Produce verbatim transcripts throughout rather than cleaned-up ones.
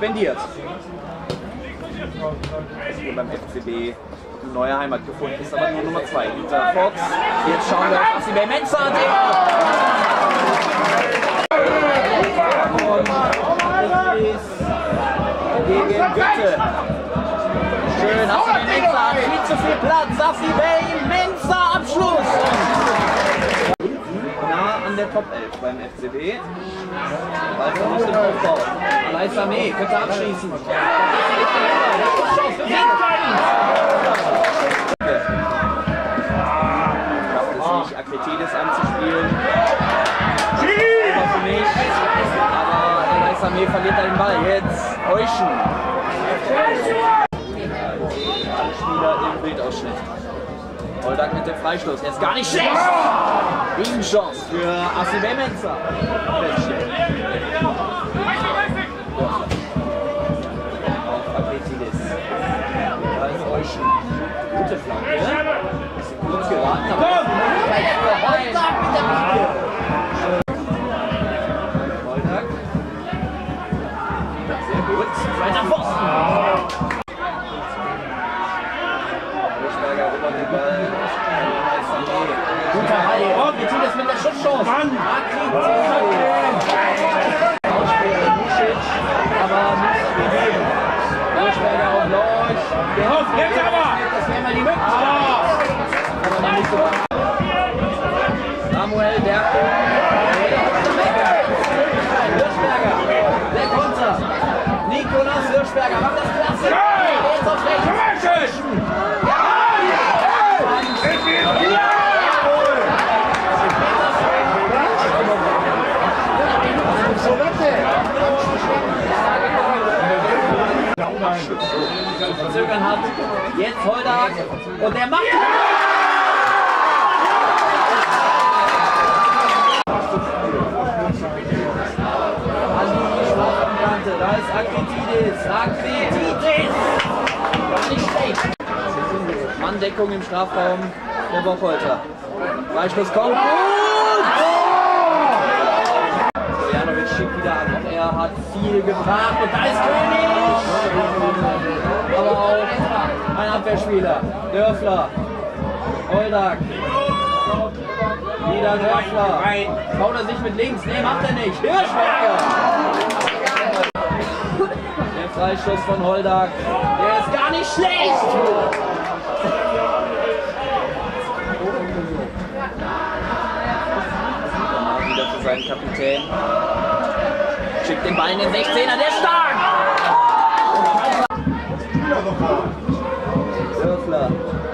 suspendiert. Hier beim F C B eine neue Heimat gefunden, ist aber nur Nummer zwei. Hinter Fox. Jetzt schauen wir auf Assibe Mensa. Gegen Götte. Schön, Assibe Mensa hat viel zu viel Platz. Assibe Mensa, Abschluss. Nah an der Top elf beim F C B. Ball noch nicht im Aufbau. Alay Samé könnte abschließen. Schafft es nicht, Akritides anzuspielen. Aber für mich. Aber Alay Samé verliert da den Ball. Jetzt Euschen. Alle Spieler im Bildausschnitt. Holdak mit dem Freistoß. Er ist gar nicht schlecht. Gegenchance für Assibe Mensa. Auf Akritides. Da ist Euschen. Gute Flanke. Bisschen kurz geraten, aber für Holdak mit der Pike. Holdak. Sehr gut. Zweiter Pfosten. Hirschberger über den Ball. Guter Ball. Oh, Akritides mit der Schusschance. Mann! Aber nicht gegeben. Hirschberger auf Leuch. Jetzt aber! Das wäre mal die Möglichkeit. Aber noch nicht so. Samuel, der Hirschberger. Der Konter. Nikolas Hirschberger macht das klasse. Jetzt auf rechts. Verzögern hat. Jetzt Holdak und der macht. An die Strafkante. Da ist Akritides. Akritides. War nicht schlecht. Manndeckung im Strafraum der Bocholter. Freistoß kommt. Stojanovic schickt wieder an. Auch er hat viel gebracht und da ist König. Aber auch ein Abwehrspieler. Dörfler. Holdak. Wieder Dörfler. Traut er sich mit links? Nee, macht er nicht. Hirschberger. Der Freistoß von Holdak. Der ist gar nicht schlecht. Wieder für seinen Kapitän. Schickt den Ball in den sechzehner. Der ist stark. Dörfler.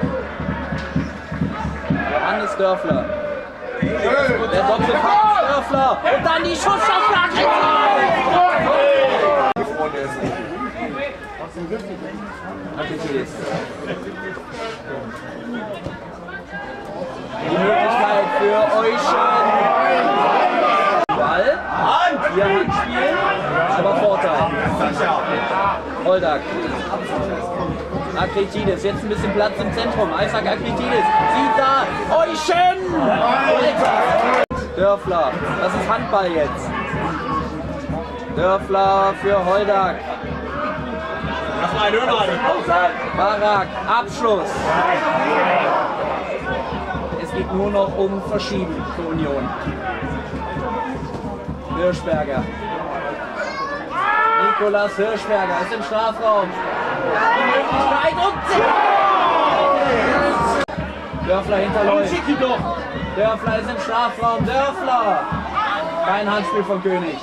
Johannes Dörfler. Der Doppelpass Dörfler. Und dann die Schusschance. Akritides. Die Möglichkeit für Euschen. Ball. Hier Handspiel. Aber Vorteil. Holdak. Akritides, jetzt ein bisschen Platz im Zentrum. Isaac Akritides, sieht da, Euschen! Dörfler, das ist Handball jetzt. Dörfler für Holdak. Barak, Abschluss. Es geht nur noch um Verschieben für Union. Hirschberger. Nikolas Hirschberger ist im Strafraum. Die Möglichkeit und Dörfler hinterläuft. Dörfler ist im Strafraum. Dörfler. Kein Handspiel von König.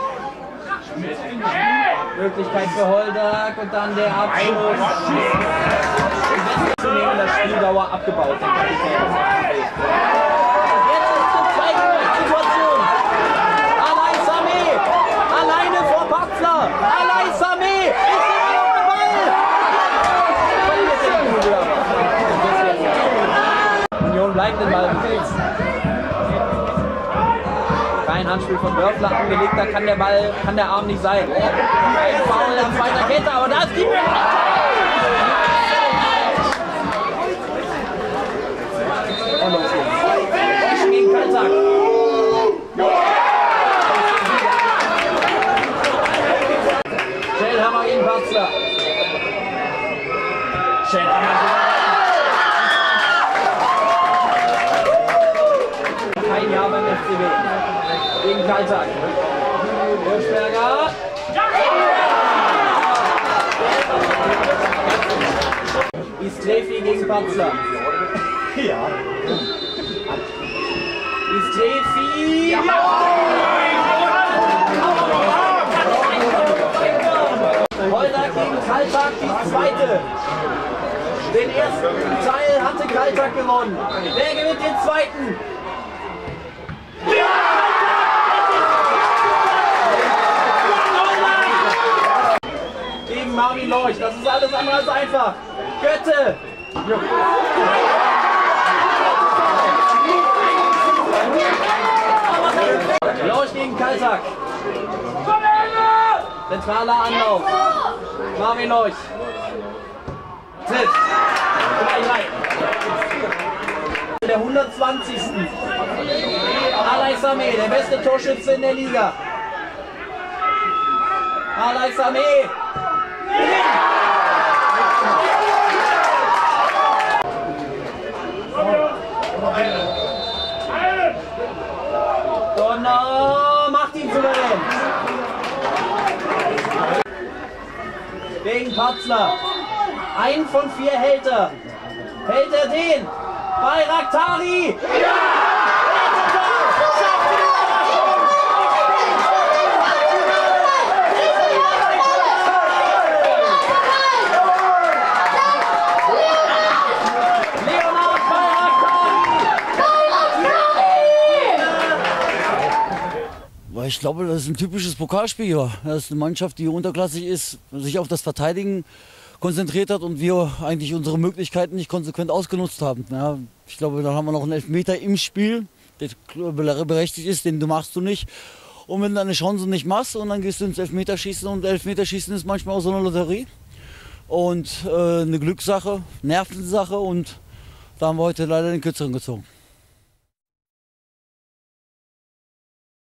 Möglichkeit für Holdak und dann der Abschluss. Zu nehmen, das Spieldauer abgebaut. Den Kapitän. Jetzt ist eine Zweikampfsituation. Alay Samé. Alleine vor Patzler. Alay Samé ist im Ball. Union bleibt im Ballbesitz. Kein Handspiel von Dörfler angelegt, da kann der Ball, kann der Arm nicht sein. Ein Foul an zweiter Kette, aber da ist die und los geht's. Euschen gegen Kaltag. Kein Jahr beim F C B. Gegen Kaltag. Hirschberger. Istrefi gegen Patzler. Ja. Istrefi. Holder gegen Kaltag, die zweite. Den ersten Teil hatte Kaltag gewonnen. Wer gewinnt den zweiten? Gegen Marvin Leuch. Das ist alles andere als einfach. Götte. Leuch gegen Kaltag. Zentraler Anlauf. Marvin Leuch. Tritt. drei drei. Der hundertzwanzigsten. Alay Sameh, der beste Torschütze in der Liga. Alay Sameh. Donner macht ihn souverän. Gegen Patzler. Einen von vier hält er. Hält er den? Bayraktari! Ja! Leonard Bayraktari! Ich glaube, das ist ein typisches Pokalspiel. Das ist eine Mannschaft, die unterklassig ist, sich auf das Verteidigen konzentriert hat und wir eigentlich unsere Möglichkeiten nicht konsequent ausgenutzt haben. Ja, ich glaube, dann haben wir noch einen Elfmeter im Spiel, der berechtigt ist, den du machst du nicht. Und wenn du deine Chance nicht machst und dann gehst du ins Elfmeterschießen und Elfmeterschießen ist manchmal auch so eine Lotterie und äh, eine Glückssache, Nervensache und da haben wir heute leider den Kürzeren gezogen.